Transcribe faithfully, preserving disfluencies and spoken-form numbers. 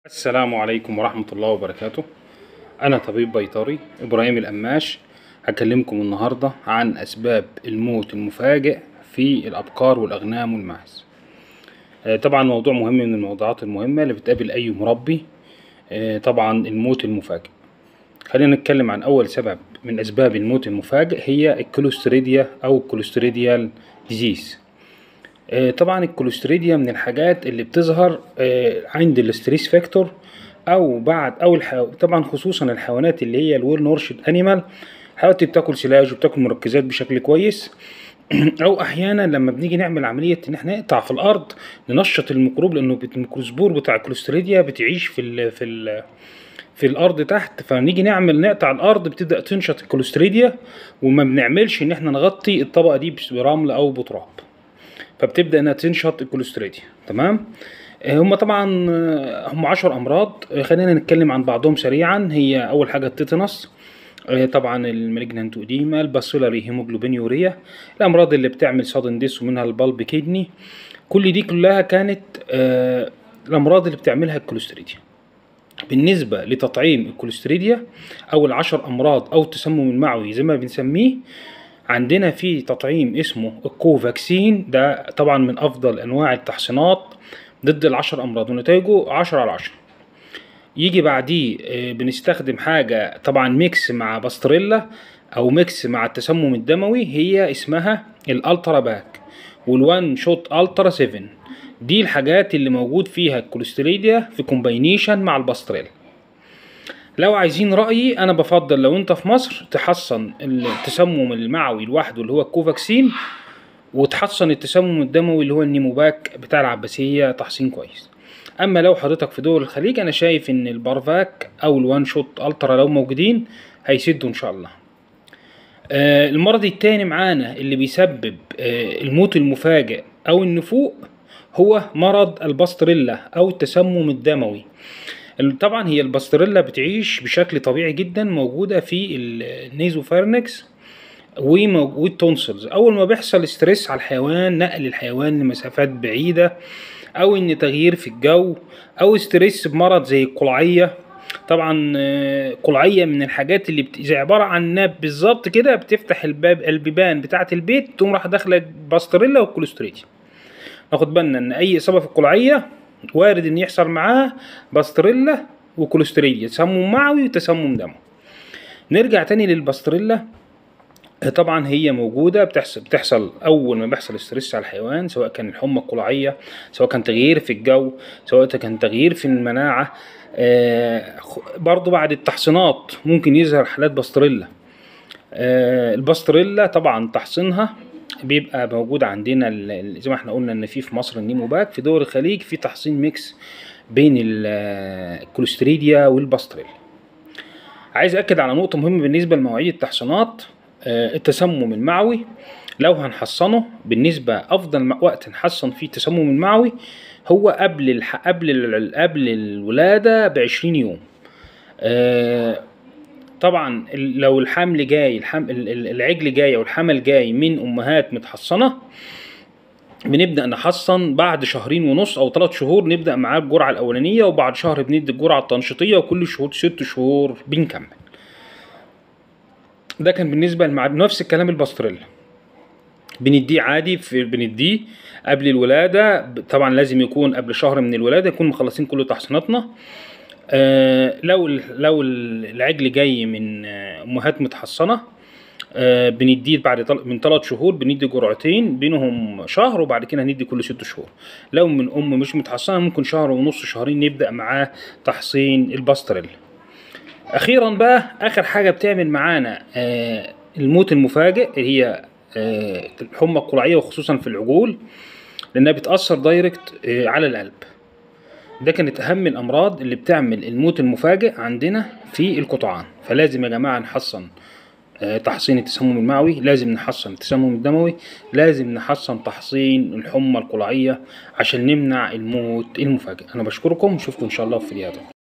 السلام عليكم ورحمة الله وبركاته. أنا طبيب بيطري إبراهيم القماش. هكلمكم النهاردة عن أسباب الموت المفاجئ في الأبقار والأغنام والماعز. طبعا موضوع مهم من الموضوعات المهمة اللي بتقابل أي مربي، طبعا الموت المفاجئ. خلينا نتكلم عن أول سبب من أسباب الموت المفاجئ، هي الكوليستريديا أو الكوليستريديال ديزيز. طبعا الكوليستريديا من الحاجات اللي بتظهر عند الاستريس فاكتور او بعد او الحيو... طبعا خصوصا الحيوانات اللي هي الويل نورشد انيمال، حيوانات بتاكل سلاج وبتاكل مركزات بشكل كويس او احيانا لما بنيجي نعمل عمليه ان احنا نقطع في الارض ننشط الميكروب، لانه الميكروسبور بتاع الكوليستريديا بتعيش في ال... في ال... في الارض تحت، فنيجي نعمل نقطع الارض بتبدا تنشط الكوليستريديا، وما بنعملش ان احنا نغطي الطبقه دي برمل او بتراب، فبتبدا انها تنشط الكوليستريديا. تمام. هم طبعا هم عشر امراض، خلينا نتكلم عن بعضهم سريعا. هي اول حاجه التيتانوس، طبعا المالجنانت اوديما، الباسيلاري هيموجلوبينيوريا، الامراض اللي بتعمل سادن ديس ومنها البالب كيدني. كل دي كلها كانت الامراض اللي بتعملها الكوليستريديا. بالنسبه لتطعيم الكوليستريديا او العشر امراض او التسمم المعوي زي ما بنسميه، عندنا في تطعيم اسمه الكوفاكسين. ده طبعا من افضل انواع التحصينات ضد العشر امراض ونتائجه عشرة على عشرة. يجي بعديه بنستخدم حاجة طبعا ميكس مع باستريلا او ميكس مع التسمم الدموي، هي اسمها الالترا باك والوان شوت الترا سبعة. دي الحاجات اللي موجود فيها الكوليستريديا في كومباينيشن مع الباستريلا. لو عايزين رأيي، أنا بفضل لو أنت في مصر تحصن التسمم المعوي لوحده اللي هو الكوفاكسين، وتحصن التسمم الدموي اللي هو النيموباك بتاع العباسية تحصين كويس. أما لو حضرتك في دول الخليج، أنا شايف إن البارفاك أو الوان شوت ألترا لو موجودين هيسدوا إن شاء الله. آه المرض التاني معانا اللي بيسبب آه الموت المفاجئ أو النفوق هو مرض الباستريلا أو التسمم الدموي. طبعا هي الباستريلا بتعيش بشكل طبيعي جدا، موجودة في النيزوفارنكس والتونسلز. اول ما بيحصل ستريس على الحيوان، نقل الحيوان لمسافات بعيدة، او ان تغيير في الجو، او ستريس بمرض زي القلعية. طبعا قلعية من الحاجات اللي بت... زي عبارة عن ناب بالظبط كده، بتفتح الباب البيبان بتاعة البيت تقوم راح داخلة باستريلا والكوليستريديا. ناخد بالنا ان اي اصابة في القلعية وارد ان يحصل معاها باستريلا وكوليستريديا، تسمم معوي وتسمم دموي. نرجع تاني للباستريلا. طبعا هي موجودة، بتحصل بتحصل اول ما بيحصل ستريس على الحيوان، سواء كان الحمى القلعية، سواء كان تغيير في الجو، سواء كان تغيير في المناعة. آه برضو بعد التحصينات ممكن يظهر حالات باستريلا. آه الباستريلا طبعا تحصينها بيبقى موجود عندنا زي ما احنا قلنا ان في في مصر النيموباك، في دول الخليج في تحصين ميكس بين الكوليستريديا والباستريلا. عايز اكد على نقطة مهمة بالنسبة لمواعيد التحصينات. التسمم المعوي لو هنحصنه، بالنسبة افضل وقت نحصن فيه التسمم المعوي هو قبل الح... قبل ال... قبل الولادة بعشرين يوم. أه طبعا لو الحمل جاي الحم... العجل جاي او الحمل جاي من امهات متحصنه، بنبدا نحصن بعد شهرين ونص او ثلاث شهور، نبدا معاه الجرعه الاولانيه، وبعد شهر بندي الجرعه التنشيطيه، وكل شهور ست شهور بنكمل. ده كان بالنسبه لمع... نفس الكلام الباستريلا بنديه عادي، في بنديه قبل الولاده. طبعا لازم يكون قبل شهر من الولاده يكون مخلصين كل تحصيناتنا. آه لو لو العجل جاي من امهات متحصنه، آه بنديه بعد من ثلاث شهور بندي جرعتين بينهم شهر، وبعد كده هندي كل ست شهور. لو من ام مش متحصنه ممكن شهر ونص شهرين نبدا معاه تحصين الباستريلا. اخيرا بقى اخر حاجه بتعمل معانا آه الموت المفاجئ هي آه الحمى القلعيه، وخصوصا في العجول، لانها بتاثر دايركت آه على القلب. ده كانت اهم الامراض اللي بتعمل الموت المفاجئ عندنا في القطعان. فلازم يا جماعه نحصن تحصين التسمم المعوي، لازم نحصن التسمم الدموي، لازم نحصن تحصين الحمى القلعيه عشان نمنع الموت المفاجئ. انا بشكركم، ونشوفكم ان شاء الله في فيديوهات.